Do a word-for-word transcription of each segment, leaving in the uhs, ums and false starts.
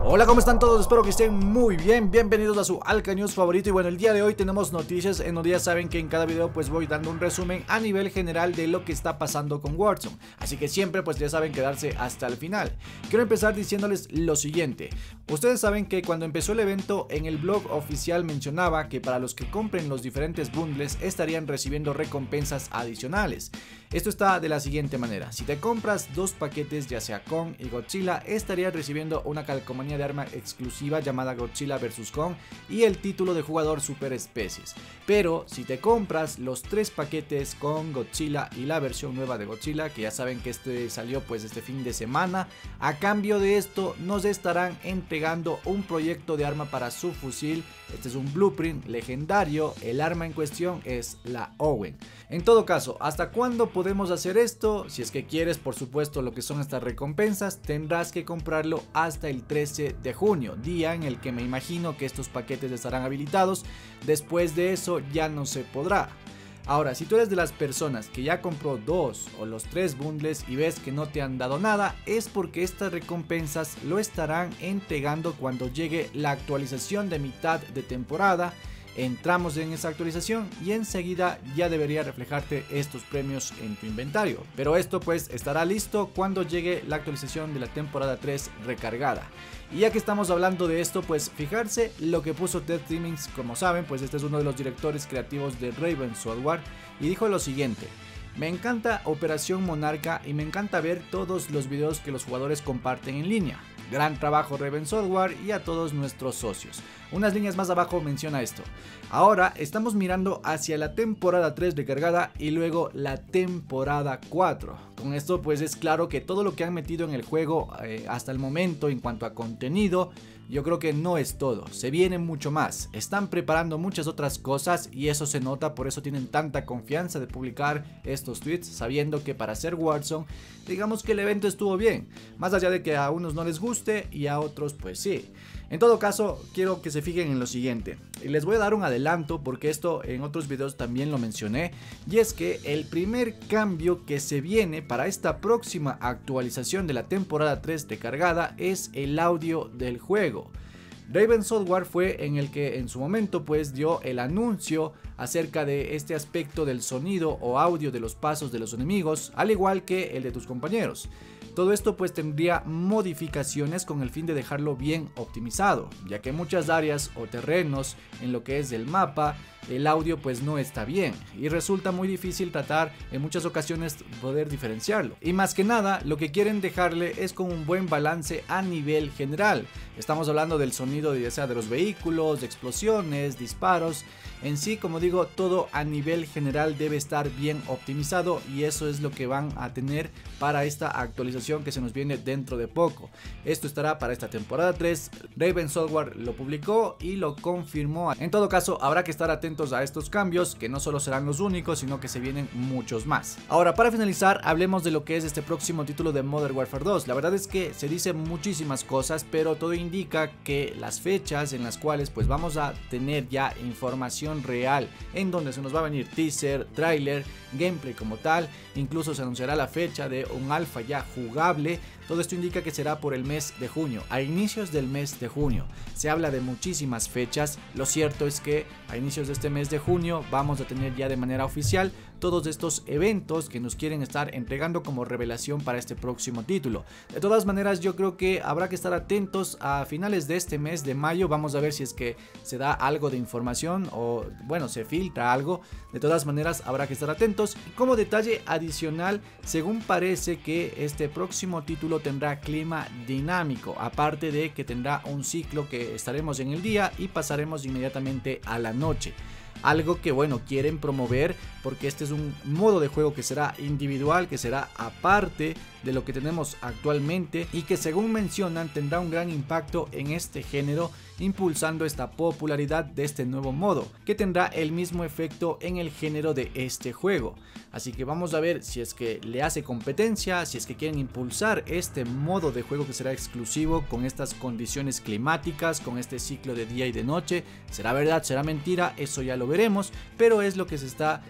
Hola, ¿cómo están todos? Espero que estén muy bien. Bienvenidos a su Alca News favorito. Y bueno, el día de hoy tenemos noticias en donde ya saben que en cada video pues voy dando un resumen a nivel general de lo que está pasando con Warzone. Así que siempre pues ya saben quedarse hasta el final. Quiero empezar diciéndoles lo siguiente. Ustedes saben que cuando empezó el evento en el blog oficial mencionaba que para los que compren los diferentes bundles estarían recibiendo recompensas adicionales. Esto está de la siguiente manera: si te compras dos paquetes, ya sea Kong y Godzilla, estarías recibiendo una calcomanía de arma exclusiva llamada Godzilla versus. Kong y el título de jugador Super Especies. Pero si te compras los tres paquetes con Godzilla y la versión nueva de Godzilla, que ya saben que este salió pues este fin de semana, a cambio de esto nos estarán entregando un proyecto de arma para su fusil. Este es un blueprint legendario. El arma en cuestión es la Owen. En todo caso, ¿hasta cuándo podemos hacer esto? Si es que quieres, por supuesto, lo que son estas recompensas, tendrás que comprarlo hasta el trece de junio, día en el que me imagino que estos paquetes estarán habilitados. Después de eso ya no se podrá. Ahora, si tú eres de las personas que ya compró dos o los tres bundles y ves que no te han dado nada, es porque estas recompensas lo estarán entregando cuando llegue la actualización de mitad de temporada. Entramos en esa actualización y enseguida ya debería reflejarte estos premios en tu inventario. Pero esto pues estará listo cuando llegue la actualización de la temporada tres recargada. Y ya que estamos hablando de esto, pues fijarse lo que puso Ted Timmins. Como saben, pues este es uno de los directores creativos de Raven Software, y dijo lo siguiente: me encanta Operación Monarca y me encanta ver todos los videos que los jugadores comparten en línea. Gran trabajo Raven Software y a todos nuestros socios. Unas líneas más abajo menciona esto: ahora estamos mirando hacia la temporada tres recargada y luego la temporada cuatro. Con esto pues es claro que todo lo que han metido en el juego eh, hasta el momento en cuanto a contenido, yo creo que no es todo, se viene mucho más. Están preparando muchas otras cosas y eso se nota, por eso tienen tanta confianza de publicar estos tweets, sabiendo que para hacer Warzone, digamos que el evento estuvo bien, más allá de que a unos no les guste y a otros pues sí. En todo caso, quiero que se fijen en lo siguiente, y les voy a dar un adelanto porque esto en otros videos también lo mencioné, y es que el primer cambio que se viene para esta próxima actualización de la temporada tres recargada es el audio del juego. Raven Software fue en el que en su momento pues dio el anuncio acerca de este aspecto del sonido o audio de los pasos de los enemigos, al igual que el de tus compañeros. Todo esto pues tendría modificaciones con el fin de dejarlo bien optimizado, ya que en muchas áreas o terrenos en lo que es el mapa el audio pues no está bien y resulta muy difícil tratar en muchas ocasiones poder diferenciarlo. Y más que nada lo que quieren dejarle es con un buen balance a nivel general. Estamos hablando del sonido de, ya sea de los vehículos, de explosiones, disparos. En sí, como digo, todo a nivel general debe estar bien optimizado y eso es lo que van a tener para esta actualización que se nos viene dentro de poco. Esto estará para esta temporada tres. Raven Software lo publicó y lo confirmó. En todo caso, habrá que estar atentos a estos cambios, que no solo serán los únicos, sino que se vienen muchos más. Ahora, para finalizar, hablemos de lo que es este próximo título de Modern Warfare dos. La verdad es que se dicen muchísimas cosas, pero todo indica que las fechas en las cuales pues vamos a tener ya información real, en donde se nos va a venir teaser, trailer, gameplay como tal, incluso se anunciará la fecha de un alfa ya jugable. Todo esto indica que será por el mes de junio, a inicios del mes de junio. Se habla de muchísimas fechas. Lo cierto es que a inicios de este mes de junio vamos a tener ya de manera oficial todos estos eventos que nos quieren estar entregando como revelación para este próximo título. De todas maneras, yo creo que habrá que estar atentos a finales de este mes de mayo. Vamos a ver si es que se da algo de información o bueno, se filtra algo. De todas maneras, habrá que estar atentos. Como detalle adicional, según parece que este próximo título tendrá clima dinámico, aparte de que tendrá un ciclo que estaremos en el día y pasaremos inmediatamente a la noche. Algo que bueno, quieren promover porque este es un modo de juego que será individual, que será aparte de lo que tenemos actualmente y que según mencionan tendrá un gran impacto en este género, impulsando esta popularidad de este nuevo modo, que tendrá el mismo efecto en el género de este juego. Así que vamos a ver si es que le hace competencia, si es que quieren impulsar este modo de juego que será exclusivo con estas condiciones climáticas, con este ciclo de día y de noche. ¿Será verdad? ¿Será mentira? Eso ya lo veremos, pero es lo que se está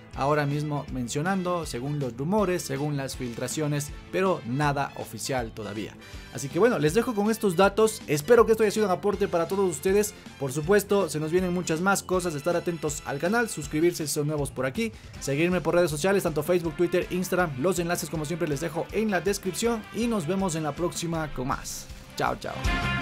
ahora mismo mencionando, según los rumores, según las filtraciones, pero nada oficial todavía. Así que bueno, les dejo con estos datos, espero que esto haya sido un aporte para todos ustedes. Por supuesto, se nos vienen muchas más cosas, estar atentos al canal, suscribirse si son nuevos por aquí, seguirme por redes sociales, tanto Facebook, Twitter, Instagram, los enlaces como siempre les dejo en la descripción y nos vemos en la próxima con más. Chao, chao.